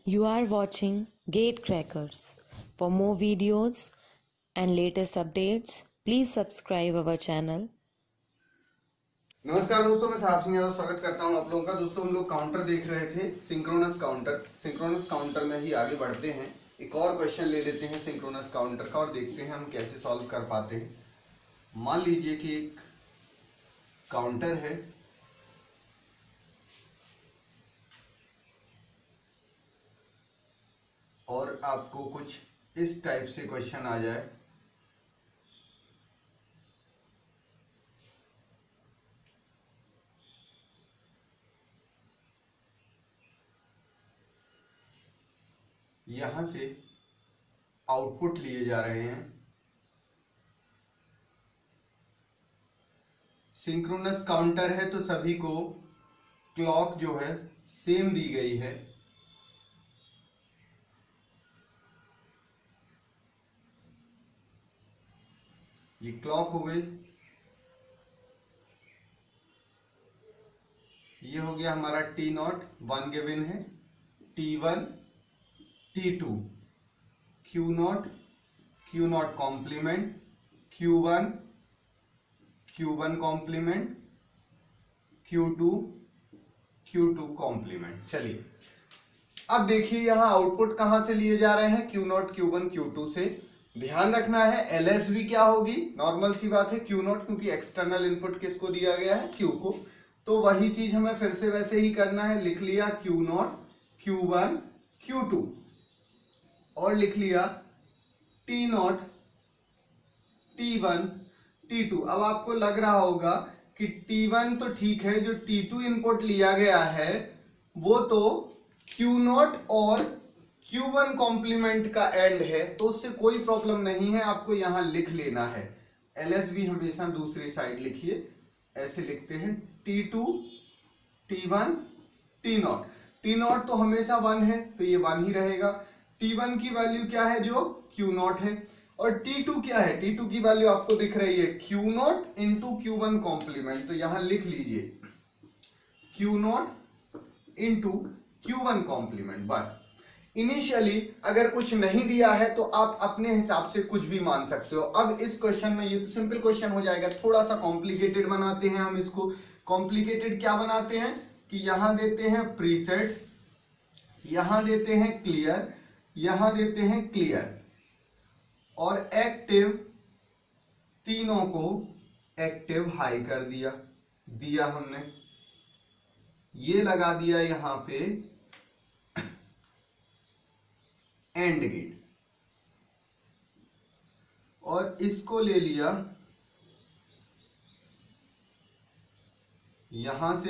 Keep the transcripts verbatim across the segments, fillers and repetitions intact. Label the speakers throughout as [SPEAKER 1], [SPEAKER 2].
[SPEAKER 1] You are watching Gatecrackers. For more videos and latest updates, please subscribe our channel.
[SPEAKER 2] नमस्कार दोस्तों, मैं साहब सिंह यादव स्वागत करता हूं आप लोगों का। दोस्तों हम लोग काउंटर देख रहे थे, सिंक्रोनस काउंटर। सिंक्रोनस काउंटर में ही आगे बढ़ते हैं। एक और क्वेश्चन ले लेते हैं सिंक्रोनस काउंटर का और देखते हैं हम कैसे सॉल्व कर पाते हैं। मान लीजिए कि एक काउंटर है और आपको कुछ इस टाइप से क्वेश्चन आ जाए। यहां से आउटपुट लिए जा रहे हैं। सिंक्रोनस काउंटर है तो सभी को क्लॉक जो है सेम दी गई है। ये क्लॉक हो गई। ये हो गया हमारा टी नॉट, वन गिवन है, T one, T two, Q naught, Q naught complement, Q one, Q one complement, Q two, Q two complement. चलिए अब देखिए यहां आउटपुट कहां से लिए जा रहे हैं, Q naught, Q one, Q two से। ध्यान रखना है एलएसबी क्या होगी, नॉर्मल सी बात है, क्यू नॉट, क्योंकि एक्सटर्नल इनपुट किसको दिया गया है, क्यू को। तो वही चीज हमें फिर से वैसे ही करना है। लिख लिया Q naught, Q one, Q two और लिख लिया T naught, T one, T two. अब आपको लग रहा होगा कि टी वन तो ठीक है, जो टी टू इनपुट लिया गया है वो तो क्यू नॉट और क्यू वन कॉम्प्लीमेंट का एंड है, तो उससे कोई प्रॉब्लम नहीं है। आपको यहां लिख लेना है एलएसबी हमेशा दूसरी साइड लिखिए, ऐसे लिखते हैं T two, T one, T naught. T naught तो हमेशा वन है तो ये वन ही रहेगा। टी वन की वैल्यू क्या है, जो क्यू नॉट है, और टी टू क्या है, टी टू की वैल्यू आपको दिख रही है Q naught into Q one complement. तो यहां लिख लीजिए Q naught into Q one complement. बस इनिशियली अगर कुछ नहीं दिया है तो आप अपने हिसाब से कुछ भी मान सकते हो। अब इस क्वेश्चन में ये तो सिंपल क्वेश्चन हो जाएगा, थोड़ा सा कॉम्प्लिकेटेड बनाते हैं हम इसको। कॉम्प्लिकेटेड क्या बनाते हैं कि यहां देते हैं प्रीसेट, यहां देते हैं क्लियर, यहां देते हैं क्लियर और एक्टिव, तीनों को एक्टिव हाई कर दिया दिया हमने। ये लगा दिया यहां पे एंड गेट और इसको ले लिया यहां से,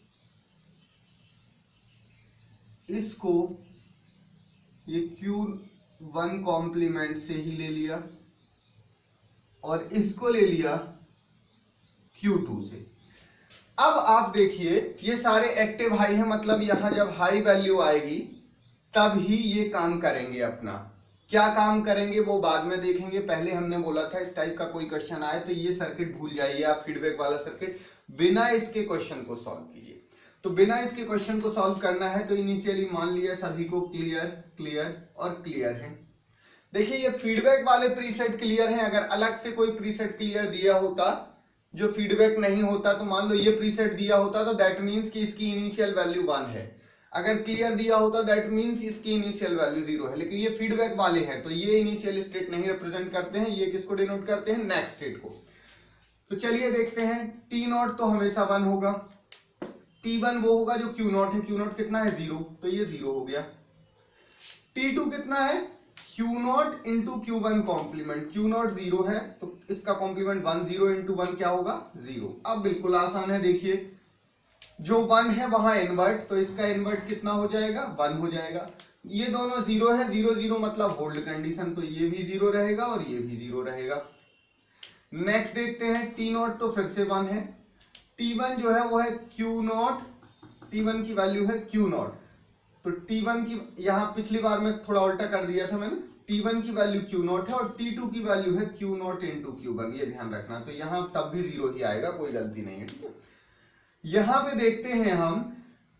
[SPEAKER 2] इसको ये क्यू वन कॉम्प्लीमेंट से ही ले लिया और इसको ले लिया क्यू टू से। अब आप देखिए ये सारे एक्टिव हाई है, मतलब यहां जब हाई वैल्यू आएगी तब ही ये काम करेंगे अपना। क्या काम करेंगे वो बाद में देखेंगे। पहले हमने बोला था इस टाइप का कोई क्वेश्चन आए तो ये सर्किट भूल जाइए आप, फीडबैक वाला सर्किट, बिना इसके क्वेश्चन को सॉल्व कीजिए। तो बिना इसके क्वेश्चन को सॉल्व करना है तो इनिशियली मान लिया सभी को क्लियर, क्लियर और क्लियर है। देखिए ये फीडबैक वाले प्रीसेट क्लियर हैं। अगर अलग से कोई प्रीसेट क्लियर दिया होता जो फीडबैक नहीं होता, तो मान लो ये प्रीसेट दिया होता तो दैट मीन्स कि इसकी इनिशियल वैल्यू वन है। अगर क्लियर दिया होता दैट मीन्स इसकी इनिशियल वैल्यू जीरो है। लेकिन ये फीडबैक वाले हैं तो ये इनिशियल स्टेट नहीं रिप्रेजेंट करते हैं, ये किसको डिनोट करते हैं, नेक्स्ट स्टेट को। तो चलिए देखते हैं, टी नॉट तो हमेशा वन होगा, टी वन वो होगा जो क्यू नॉट है, क्यू नॉट कितना है, जीरो, तो ये जीरो हो गया। टी टू कितना है, Q naught into Q one complement, Q naught zero है तो इसका complement one, zero into one क्या होगा, जीरो। अब बिल्कुल आसान है, देखिए जो वन है वहां इन्वर्ट, तो इसका इन्वर्ट कितना हो जाएगा, वन हो जाएगा। ये दोनों जीरो है, जीरो जीरो मतलब होल्ड कंडीशन, तो ये भी जीरो रहेगा और ये भी जीरो रहेगा। नेक्स्ट देखते हैं, टी नॉट तो फिर से वन है, टी वन जो है वो है क्यू नॉट, टी वन की वैल्यू है क्यू नॉट, तो टी वन की यहां पिछली बार में थोड़ा उल्टा कर दिया था मैंने, टी वन की वैल्यू क्यू नॉट है और टी टू की वैल्यू है Q naught into Q one, ये ध्यान रखना। तो यहां तब भी जीरो ही आएगा, कोई गलती नहीं है, ठीक है। यहां पे देखते हैं हम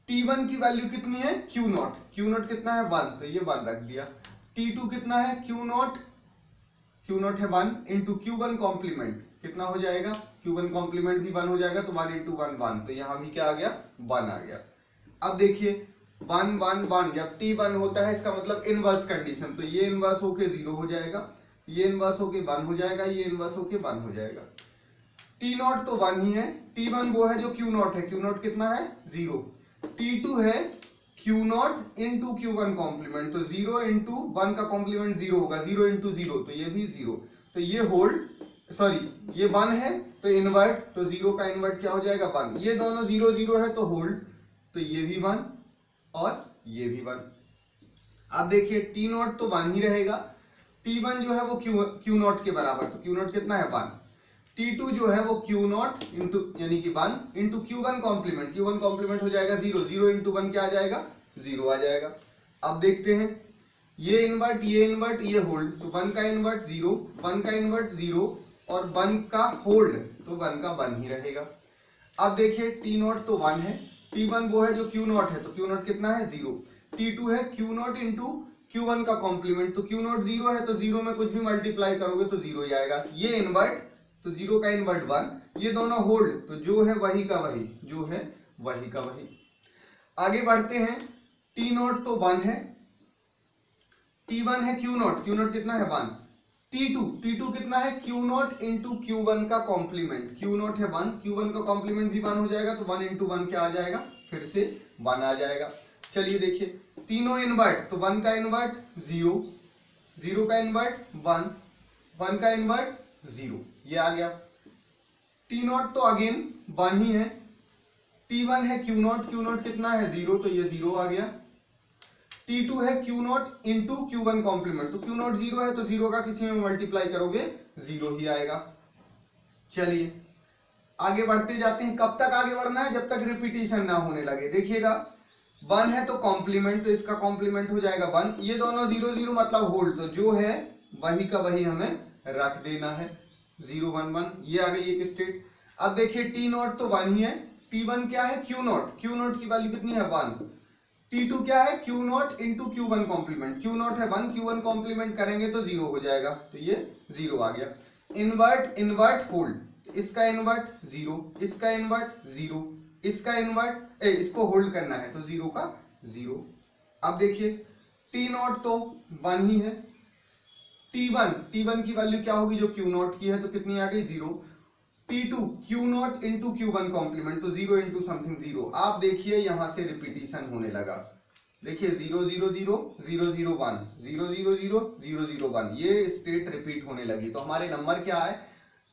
[SPEAKER 2] टी वन की वैल्यू कितनी है क्यू नॉट, क्यू नॉट कितना है वन, तो ये वन रख दिया। टी टू कितना है क्यू नॉट, क्यू नॉट है one into Q one complement कितना हो जाएगा, क्यू वन कॉम्प्लीमेंट भी वन हो जाएगा तो वन इंटू वन वन, तो यहां भी क्या आ गया वन आ गया। अब देखिए वन वन वन, जब टी वन होता है इसका मतलब इनवर्स कंडीशन, तो ये इनवर्स होके जीरो हो जाएगा, ये इनवर्स होके वन हो जाएगा, ये इनवर्स होके वन हो जाएगा। टी नॉट तो वन ही है, टी वन वो है जो क्यू नॉट है, क्यू नॉट कितना है जीरो, टी टू है Q naught into Q one complement, तो जीरो इंटू वन का कॉम्प्लीमेंट जीरो होगा, जीरो इंटू जीरो तो ये भी जीरो, तो ये होल्ड सॉरी ये वन है तो इनवर्ट, तो जीरो का इनवर्ट क्या हो जाएगा वन, ये दोनों जीरो जीरो है तो होल्ड, तो ये भी वन और ये भी वन। अब देखिए टी नॉट तो वन ही रहेगा, टी वन जो है वो क्यू क्यू नॉट के बराबर, तो क्यू नॉट कितना है वन, टी टू जो है वो क्यू नॉट इंटू यानी कि one into Q one complement, Q one complement हो जाएगा जीरो, जीरो इंटू वन क्या आ जाएगा जीरो आ जाएगा। अब देखते हैं ये इनवर्ट ये इनवर्ट ये होल्ड, तो वन का इनवर्ट जीरो, वन का इनवर्ट जीरो और वन का होल्ड, तो वन का वन ही रहेगा। अब देखिए टी नॉट तो वन है, टी वन वो है जो क्यू नॉट है, तो क्यू नॉट कितना है जीरो, टी टू है Q naught into Q one का कॉम्प्लीमेंट, तो क्यू नॉट जीरो है तो जीरो में कुछ भी मल्टीप्लाई करोगे तो जीरो ही आएगा, ये इनवर्ट तो जीरो का इनवर्ट वन, ये दोनों होल्ड, तो जो है वही का वही, जो है वही का वही। आगे बढ़ते हैं, टी नॉट तो वन है, टी वन है क्यू नॉट, क्यू नॉट कितना है one, T two T two कितना है Q naught into Q one का कॉम्प्लीमेंट, क्यू नॉट है वन, क्यू वन का कॉम्प्लीमेंट भी वन हो जाएगा, तो वन इंटू वन क्या आ जाएगा फिर से वन आ जाएगा। चलिए देखिए तीनों इनवर्ट, तो वन का इनवर्ट जीरो, जीरो का इनवर्ट वन, वन का इनवर्ट जीरो, ये आ गया। टी नॉट तो अगेन वन ही है, टी वन है क्यू नॉट, क्यू नॉट कितना है जीरो, तो ये जीरो आ गया। टी टू है Q naught into Q one complement, तो क्यू नॉट जीरो है तो जीरो का किसी में मल्टीप्लाई करोगे जीरो ही आएगा। चलिए आगे बढ़ते जाते हैं, कब तक आगे बढ़ना है, जब तक रिपीटिशन ना होने लगे। देखिएगा वन है तो कॉम्प्लीमेंट, तो इसका कॉम्प्लीमेंट हो जाएगा वन, ये दोनों जीरो जीरो मतलब होल्ड, तो जो है वही का वही हमें रख देना है, जीरो वन वन, ये आ गई एक स्टेट। अब देखिए टी नॉट तो वन ही है, टी वन क्या है क्यू नॉट, क्यू नॉट की वैल्यू कितनी है वन, टी टू क्या है Q naught into Q one complement, Q naught है वन, क्यू वन कॉम्प्लीमेंट करेंगे तो जीरो हो जाएगा, तो ये जीरो आ गया। इनवर्ट इनवर्ट होल्ड, इसका इनवर्ट जीरो, इसका इनवर्ट जीरो, इसका इनवर्ट ए इसको होल्ड करना है तो जीरो का जीरो। अब देखिए टी नॉट तो वन ही है, टी वन टी वन की वैल्यू क्या होगी जो क्यू नॉट की है, तो कितनी आ गई zero, T two Q naught into Q one complement, तो जीरो इंटू समथिंग जीरो। आप देखिए यहां से रिपीटिशन होने लगा, देखिए zero zero zero zero zero one, zero zero zero zero zero one, ये स्टेट रिपीट होने लगी। तो हमारे नंबर क्या है,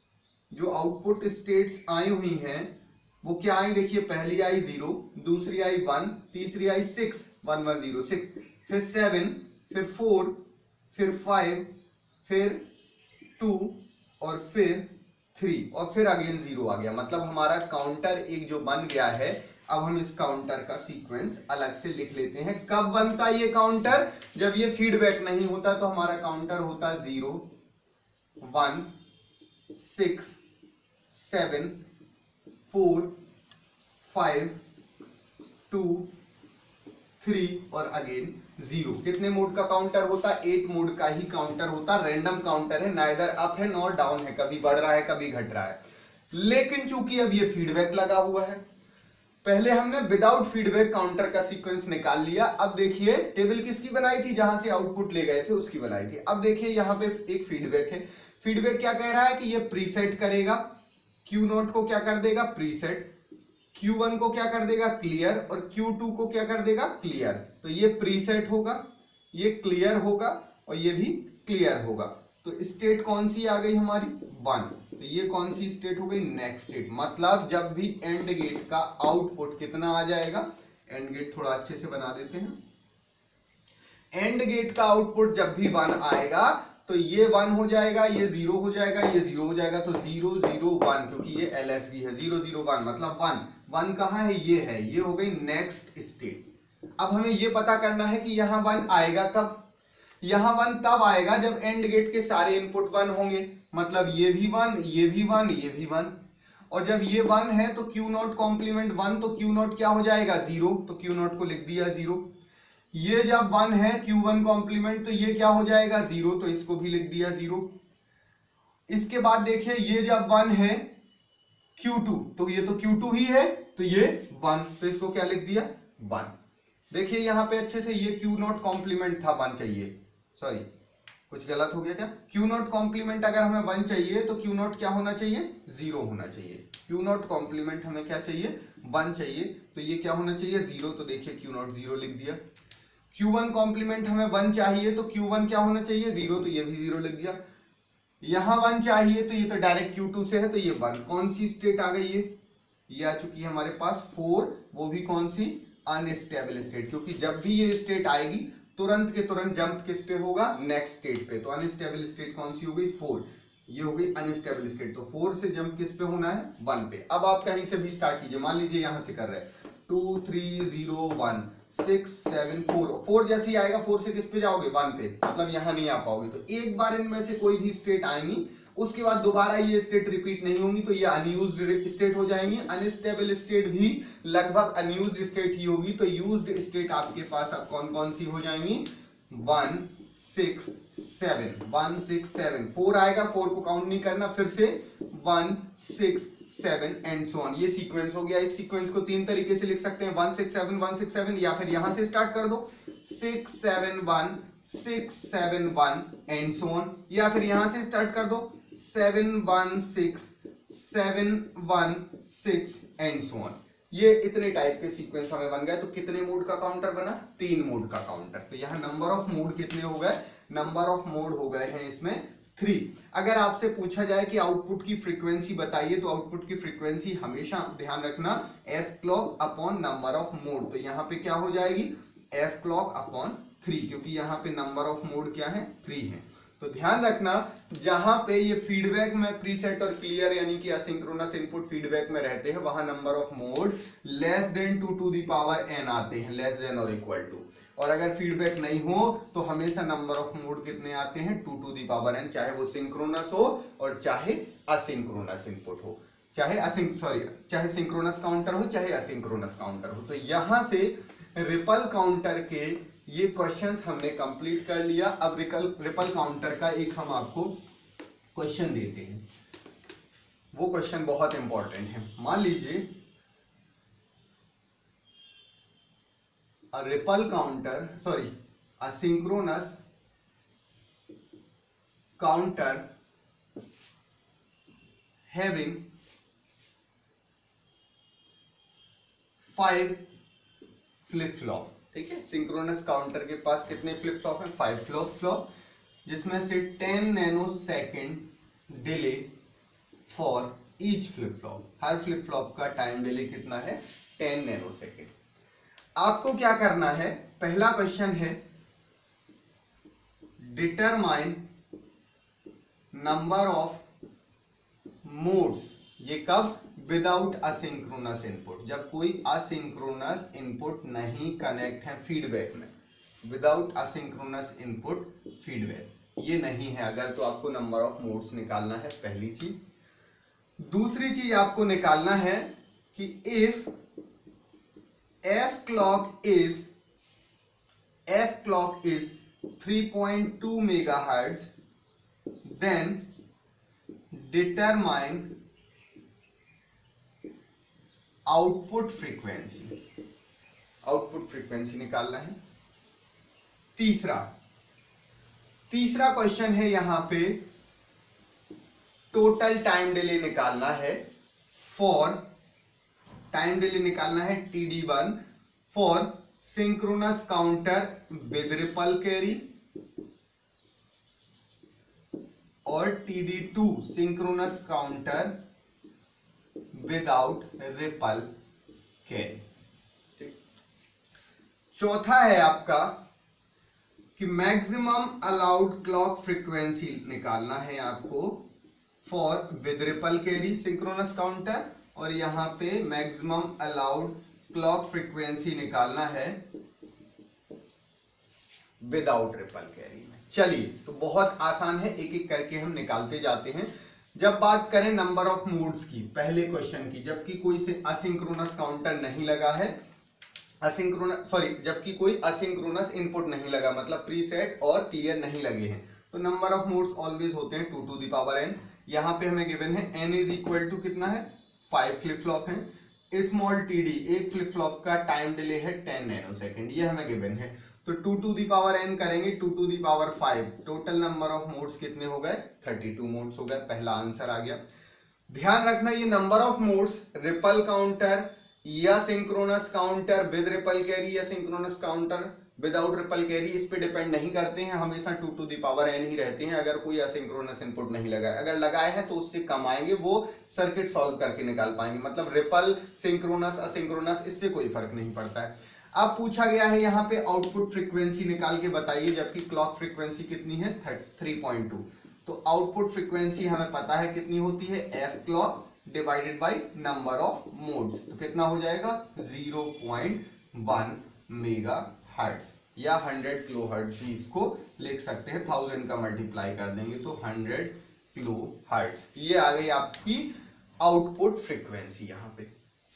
[SPEAKER 2] जो आउटपुट स्टेट्स आई हुई हैं वो क्या आई, देखिए पहली आई जीरो, दूसरी आई वन, तीसरी आई six, one one zero six, फिर सेवन, फिर फोर, फिर फाइव, फिर टू और फिर थ्री और फिर अगेन जीरो आ गया। मतलब हमारा काउंटर एक जो बन गया है। अब हम इस काउंटर का सीक्वेंस अलग से लिख लेते हैं। कब बनता ये काउंटर, जब ये फीडबैक नहीं होता, तो हमारा काउंटर होता zero, one, six, seven, four, five, two, three और अगेन जीरो। कितने मोड का काउंटर होता, एट मोड का ही काउंटर होता। रैंडम काउंटर है, नाइदर अप है नॉर डाउन है, कभी बढ़ रहा है कभी घट रहा है। लेकिन चूंकि अब ये फीडबैक लगा हुआ है, पहले हमने विदाउट फीडबैक काउंटर का सीक्वेंस निकाल लिया। अब देखिए टेबल किसकी बनाई थी, जहां से आउटपुट ले गए थे उसकी बनाई थी। अब देखिए यहां पे एक फीडबैक है। फीडबैक क्या कह रहा है कि ये प्रीसेट करेगा, क्यू नॉट को क्या कर देगा प्रीसेट, क्यू वन को क्या कर देगा क्लियर और क्यू टू को क्या कर देगा क्लियर। तो ये प्रीसेट होगा, ये क्लियर होगा और ये भी क्लियर होगा। तो स्टेट कौन सी आ गई हमारी वन, तो ये कौन सी स्टेट हो गई नेक्स्ट स्टेट। मतलब जब भी एंड गेट का आउटपुट कितना आ जाएगा, एंड गेट थोड़ा अच्छे से बना देते हैं। एंड गेट का आउटपुट जब भी वन आएगा तो ये वन हो जाएगा, ये जीरो हो जाएगा, ये जीरो हो जाएगा। तो जीरो जीरो वन, क्योंकि ये एलएसबी है, जीरो जीरो वन मतलब वन। वन कहाँ है, ये है, ये हो गई नेक्स्ट स्टेट। अब हमें ये पता करना है कि यहां वन आएगा कब। यहां वन तब आएगा जब एंड गेट के सारे इनपुट वन होंगे। मतलब ये भी वन, ये भी वन, ये भी वन। और जब ये वन है तो क्यू नॉट कॉम्प्लीमेंट वन, तो क्यू नॉट क्या हो जाएगा जीरो, तो क्यू नॉट को लिख दिया जीरो। ये जब वन है क्यू वन कॉम्प्लीमेंट तो ये क्या हो जाएगा जीरो, तो इसको भी लिख दिया जीरो। इसके बाद देखिए ये जब वन है क्यू टू, तो ये तो क्यू टू ही है तो ये वन, तो इसको क्या लिख दिया वन। देखिए यहां पे अच्छे से, ये क्यू नॉट कॉम्प्लीमेंट था, वन चाहिए, सॉरी कुछ गलत हो गया क्या, क्यू नॉट कॉम्प्लीमेंट अगर हमें वन चाहिए तो क्यू नॉट क्या होना चाहिए, जीरो होना चाहिए। क्यू नॉट कॉम्प्लीमेंट हमें क्या चाहिए, वन चाहिए, तो ये क्या होना चाहिए जीरो, तो देखिए क्यू नॉट जीरो लिख दिया। क्यू वन कॉम्प्लीमेंट हमें वन चाहिए तो क्यू वन क्या होना चाहिए जीरो, तो ये भी जीरो लिख दिया। यहां वन चाहिए तो ये तो डायरेक्ट क्यू टू से है तो ये वन, कौन सी स्टेट आ गई है, ये आ चुकी है हमारे पास फोर, वो भी कौन सी, अनस्टेबल स्टेट, क्योंकि जब भी ये स्टेट आएगी तुरंत के तुरंत जंप किस पे होगा, नेक्स्ट स्टेट पे। तो अनस्टेबल स्टेट कौन सी हो गई, फोर, ये हो गई अनस्टेबल स्टेट, तो फोर से जंप किस पे होना है, वन पे। अब आप कहीं से भी स्टार्ट कीजिए, मान लीजिए यहां से कर रहे हैं two three zero one six seven four, four जैसे ही आएगा फोर से किस पे जाओगे, वन पे, मतलब यहां नहीं आ पाओगे। तो एक बार इनमें से कोई भी स्टेट आएंगी, उसके बाद दोबारा ये स्टेट रिपीट नहीं होंगी, तो ये अनयूज्ड स्टेट हो जाएंगी। अनस्टेबल स्टेट भी लगभग अनयूज्ड स्टेट ही होगी, तो यूज्ड स्टेट आपके पास अब कौन कौन सी हो जाएंगी, one six seven, one six seven, four आएगा, फोर को काउंट नहीं करना, फिर से one six seven and so on, ये सीक्वेंस हो गया। इस सीक्वेंस को तीन तरीके से लिख सकते हैं, one six seven one six seven, या फिर यहां से स्टार्ट कर दो six seven one six seven one and so on, या फिर यहां से स्टार्ट कर दो seven one six seven one six and so on. ये इतने टाइप के सीक्वेंस हमें बन गए। तो कितने मोड का काउंटर बना, तीन मोड का काउंटर। तो यहाँ नंबर ऑफ मोड कितने हो गए, नंबर ऑफ मोड हो गए हैं इसमें थ्री। अगर आपसे पूछा जाए कि आउटपुट की फ्रीक्वेंसी बताइए, तो आउटपुट की फ्रीक्वेंसी हमेशा ध्यान रखना F clock upon number of mod. तो यहाँ पे क्या हो जाएगी, एफ क्लॉक अपॉन थ्री, क्योंकि यहाँ पे नंबर ऑफ मोड क्या है, थ्री है। तो ध्यान रखना, जहां पे ये फीडबैक में प्रीसेट और क्लियर यानी कि असिंक्रोनस इनपुट फीडबैक में रहते हैं, वहां number of mod less than two to the power N आते हैं, लेस देन और इक्वल टू। और अगर फीडबैक नहीं हो तो हमेशा नंबर ऑफ मोड कितने आते हैं, two to the power N, चाहे वो सिंक्रोनस हो और चाहे असिंक्रोनस इनपुट हो, चाहे असिंक सॉरी चाहे सिंक्रोनस काउंटर हो चाहे असिंक्रोनस काउंटर हो। तो यहां से रिपल काउंटर के ये क्वेश्चंस हमने कंप्लीट कर लिया। अब रिपल रिपल काउंटर का एक हम आपको क्वेश्चन देते हैं, वो क्वेश्चन बहुत इंपॉर्टेंट है। मान लीजिए a ripple counter sorry asynchronous counter having five flip flop. ठीक है, सिंक्रोनस काउंटर के पास कितने फ्लिप फ्लॉप हैं, फाइव फ्लिप फ्लॉप, जिसमें से ten nanosecond delay for each flip flop. हर फ्लिप फ्लॉप का टाइम डिले कितना है, टेन नैनो सेकेंड। आपको क्या करना है, पहला क्वेश्चन है डिटरमाइन नंबर ऑफ मोड्स। ये कब, विदाउट असिंक्रोनस इनपुट, जब कोई असिंक्रोनस इनपुट नहीं कनेक्ट है फीडबैक में, विदाउट असिंक्रोनस इनपुट फीडबैक ये नहीं है अगर, तो आपको नंबर ऑफ मोड्स निकालना है, पहली चीज। दूसरी चीज आपको निकालना है कि if F clock is F clock is three point two megahertz, then determine output frequency. Output frequency निकालना है। तीसरा तीसरा क्वेश्चन है यहां पे टोटल टाइम डिले निकालना है फॉर, टाइम डिले निकालना है T D one for synchronous counter with ripple carry और T D two synchronous counter without ripple carry. चौथा है आपका कि मैक्सिमम अलाउड क्लॉक फ्रीक्वेंसी निकालना है आपको for with ripple carry synchronous counter, और यहां पे मैक्सिमम अलाउड क्लॉक फ्रीक्वेंसी निकालना है विदाउट रिपल कैरी में। चलिए, तो बहुत आसान है, एक एक करके हम निकालते जाते हैं। जब बात करें नंबर ऑफ मोड्स की, पहले क्वेश्चन की, जबकि कोई से असिंक्रोनस काउंटर नहीं लगा है, असिंक्रोनस सॉरी जबकि कोई असिंक्रोनस इनपुट नहीं लगा, मतलब प्रीसेट और क्लियर नहीं लगे हैं, तो नंबर ऑफ मोड्स ऑलवेज होते हैं two to the power N. यहाँ पे हमें गिवन है n इज इक्वल टू कितना है, फाइव फ्लिप फ्लॉप है। स्मॉल टी डी, एक फ्लिप फ्लॉप का टाइम डिले है टेन नैनो सेकेंड, ये हमें गिवन है। तो two to the power N करेंगे, two to the power five, total number of mods कितने हो गए, थर्टी टू मोड्स हो गए, पहला आंसर आ गया। ध्यान रखना ये number of mods ripple counter या synchronous counter with ripple carry या synchronous counter without ripple carry, इस पे डिपेंड नहीं करते हैं, हमेशा two to the power N ही रहते हैं अगर कोई असिंक्रोनस इनपुट नहीं लगाए। अगर लगाए हैं तो उससे कम आएंगे, वो सर्किट सॉल्व करके निकाल पाएंगे, मतलब रिपल सिंक्रोनस असिंक्रोनस इससे कोई फर्क नहीं पड़ता है। अब पूछा गया है यहाँ पे आउटपुट फ्रीक्वेंसी निकाल के बताइए, जबकि क्लॉक फ्रीक्वेंसी कितनी है थ्री पॉइंट टू, तो आउटपुट फ्रीक्वेंसी हमें पता है कितनी होती है, F clock divided by number of mods, तो कितना हो जाएगा zero point one megahertz या हंड्रेड किलो हर्ट्ज भी इसको लिख सकते हैं, थाउजेंड का मल्टीप्लाई कर देंगे तो हंड्रेड किलो हर्ट्ज। ये आ गई आपकी आउटपुट फ्रीक्वेंसी यहाँ पे।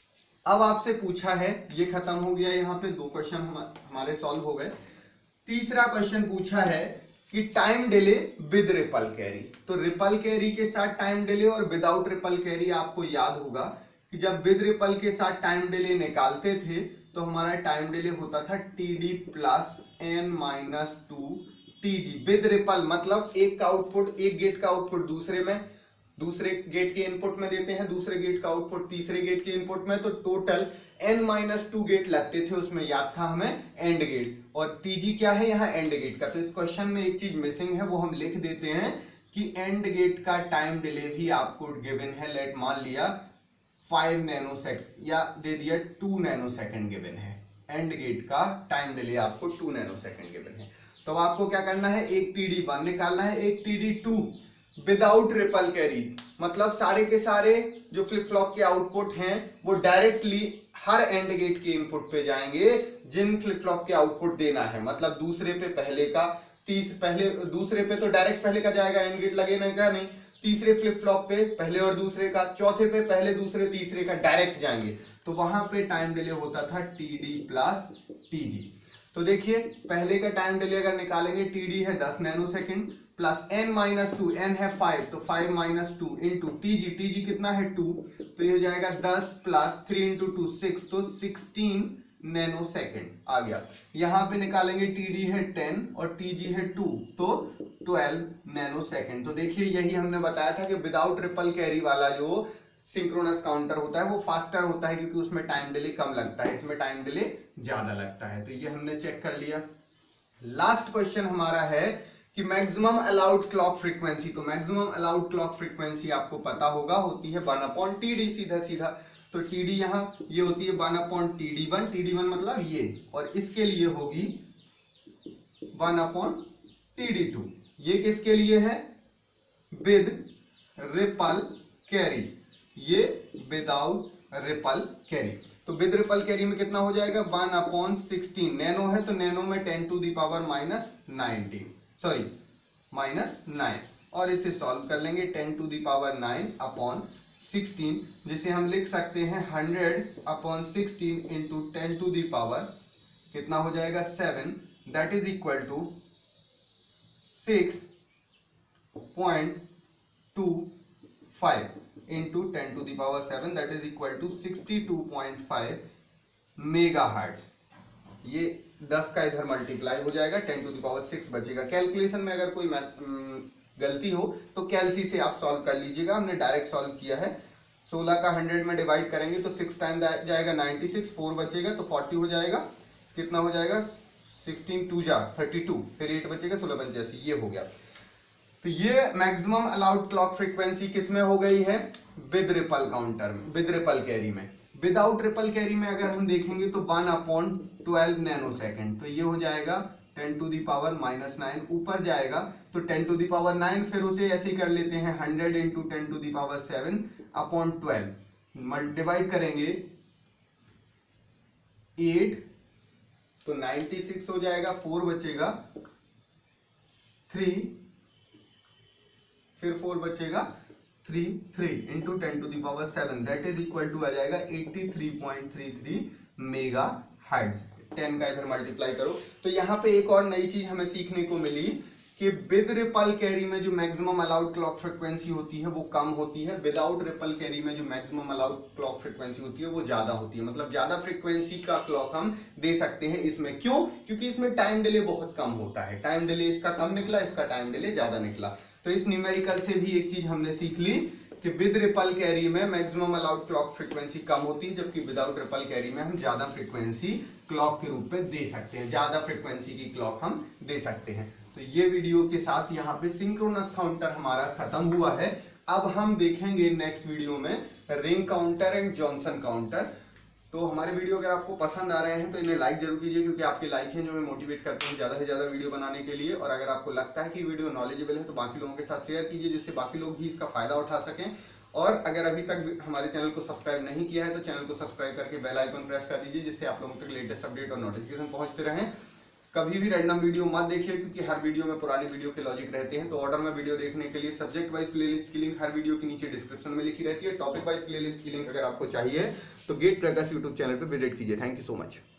[SPEAKER 2] अब आपसे पूछा है, ये खत्म हो गया, यहाँ पे दो क्वेश्चन हमारे सॉल्व हो गए। तीसरा क्वेश्चन पूछा है कि time delay with ripple carry, तो रिपल कैरी के साथ टाइम डिले और विदाउट रिपल कैरी आपको याद होगा कि जब विद रिपल के साथ टाइम डिले निकालते थे तो हमारा टाइम डिले होता था T D plus N minus two T G. With ripple मतलब एक का आउटपुट, एक गेट का आउटपुट दूसरे में, दूसरे गेट के इनपुट में देते हैं, दूसरे गेट का आउटपुट तीसरे गेट के इनपुट में, तो total n minus two gate लगते थे, उसमें याद था हमें एंड गेट, और टीजी क्या है यहाँ एंड गेट का। तो इस क्वेश्चन में एक चीज मिसिंग है, वो हम लिख देते हैं कि एंड गेट का टाइम डिले भी आपको गिवन है, लेट मान लिया फाइव नैनो सेकंड या दे दिया टू नैनो सेकंड गिवन है, एंड गेट का टाइम डिले आपको टू नैनो सेकंड गिवन है। तो आपको क्या करना है, एक टी डी वन निकालना है, एक T D two without ripple carry, मतलब सारे के सारे जो फ्लिप फ्लॉप के आउटपुट हैं वो डायरेक्टली हर एंड गेट के इनपुट पे जाएंगे जिन फ्लिप फ्लॉप के आउटपुट देना है, मतलब दूसरे पे पहले का, तीस पहले दूसरे पे तो डायरेक्ट पहले का जाएगा, एंड गेट लगेगा नहीं, तीसरे फ्लिप फ्लॉप पे पहले और दूसरे का, चौथे पे पहले दूसरे तीसरे का डायरेक्ट जाएंगे, तो वहां पे टाइम डिले होता था T D plus T G. तो देखिए पहले का टाइम डिले अगर निकालेंगे, टी डी है दस nano second plus N minus two, N है फाइव तो five minus two into T G, T G कितना है टू, तो ये हो जाएगा दस plus three into two six, तो सिक्सटीन नैनो सेकेंड आ गया। यहां पे निकालेंगे टी डी है टेन और टी जी है टू, तो ट्वेल्व नैनो सेकेंड। तो देखिए यही हमने बताया था कि विदाउट ट्रिपल कैरी वाला जो सिंक्रोनस काउंटर होता है वो फास्टर होता है क्योंकि उसमें टाइम डिले कम लगता है, इसमें टाइम डिले ज्यादा लगता है। तो ये हमने चेक कर लिया। लास्ट क्वेश्चन हमारा है कि मैक्सिमम अलाउड क्लॉक फ्रीक्वेंसी, तो मैक्सिमम अलाउड क्लॉक फ्रीक्वेंसी आपको पता होगा होती है वन अपॉन टी डी, सीधा सीधा, तो टी डी यहाँ ये होती है one upon T D one, T D one मतलब ये, और इसके लिए होगी one upon T D two. ये किसके लिए है, विद रिपल कैरी, ये विदाउट रिपल कैरी। तो विद रिपल कैरी में कितना हो जाएगा, वन अपॉन सिक्सटीन, नैनो है तो नैनो में ten to the power minus nineteen, sorry minus nine, और इसे सॉल्व कर लेंगे, ten to the power nine upon sixteen, जिसे हम लिख सकते हैं hundred upon sixteen into ten to the power कितना हो जाएगा seven, that is equal to six point two five into ten to the power seven, that is equal to sixty two point five megahertz. ये दस का इधर multiply हो जाएगा, ten to the power six बचेगा। Calculation में अगर कोई गलती हो तो कैलसी से आप सॉल्व कर लीजिएगा, हमने डायरेक्ट सॉल्व किया है। सोलह का हंड्रेड में डिवाइड करेंगे तो सिक्स टाइम जाएगा नाइन्टी सिक्स, फोर बचेगा तो फोर्टी हो जाएगा, कितना हो जाएगा सिक्सटीन टू जा थर्टी टू, फिर एट बचेगा सोलह पंचासी, ये हो गया। तो ये मैक्सिमम अलाउड क्लॉक फ्रीक्वेंसी किस में हो गई है, विद रिपल काउंटर में, विद रिपल कैरी में। विदाउट रिपल कैरी में अगर हम देखेंगे तो one upon twelve nano second, तो ये हो जाएगा ten to the power minus nine, ऊपर जाएगा तो ten to the power nine, फिर उसे ऐसे ही कर लेते हैं hundred into ten to the power seven upon twelve, divide करेंगे एट तो नाइन्टी सिक्स हो जाएगा, फोर बचेगा थ्री, फिर फोर बचेगा three three into ten to the power seven that is equal to आ जाएगा eighty three point three three megahertz. Ten का इधर मल्टीप्लाई करो तो यहाँ पे एक और नई चीज हमें सीखने को मिली कि विद रिपल कैरी में जो मैक्सिमम अलाउड क्लॉक फ्रीक्वेंसी होती है वो कम होती है, विदाउट रिपल कैरी में जो मैक्सिमम अलाउड क्लॉक फ्रीक्वेंसी होती है वो ज्यादा होती है। मतलब ज्यादा फ्रीक्वेंसी का क्लॉक हम दे सकते हैं इसमें। क्यों? क्योंकि इसमें टाइम डिले बहुत कम होता है। टाइम डिले इसका कम निकला, इसका टाइम डिले ज्यादा निकला। तो इस न्यूमेरिकल से भी एक चीज हमने सीख ली कि विद रिपल कैरी में मैक्सिमम अलाउड क्लॉक फ्रीक्वेंसी कम होती है, जबकि विदाउट रिपल कैरी में हम ज्यादा फ्रीक्वेंसी क्लॉक के रूप में दे सकते हैं, ज्यादा फ्रीक्वेंसी की क्लॉक हम दे सकते हैं। तो ये वीडियो के साथ यहाँ पे सिंक्रोनस काउंटर हमारा खत्म हुआ है। अब हम देखेंगे नेक्स्ट वीडियो में ring counter and Johnson counter. तो हमारे वीडियो अगर आपको पसंद आ रहे हैं तो इन्हें लाइक जरूर कीजिए, क्योंकि आपके लाइक हैं जो हमें मोटिवेट करते हैं ज्यादा से ज्यादा वीडियो बनाने के लिए। और अगर आपको लगता है कि वीडियो नॉलेजेबल है तो बाकी लोगों के साथ शेयर कीजिए, जिससे बाकी लोग भी इसका फायदा उठा सकें। और अगर अभी तक हमारे चैनल को सब्सक्राइब नहीं किया है तो चैनल को सब्सक्राइब करके बेल आइकन प्रेस कर दीजिए, जिससे आप लोगों तक लेटेस्ट अपडेट और नोटिफिकेशन पहुंचते रहें। कभी भी रैंडम वीडियो मत देखिए, क्योंकि हर वीडियो में पुराने वीडियो के लॉजिक रहते हैं। तो ऑर्डर में वीडियो देखने के लिए सब्जेक्ट वाइज प्लेलिस्ट की लिंक हर वीडियो के नीचे डिस्क्रिप्शन में लिखी रहती है। टॉपिक वाइज प्लेलिस्ट की लिंक अगर आपको चाहिए तो गेट क्रैकर्स यूट्यूब चैनल पर विजिट कीजिए। Thank you so much.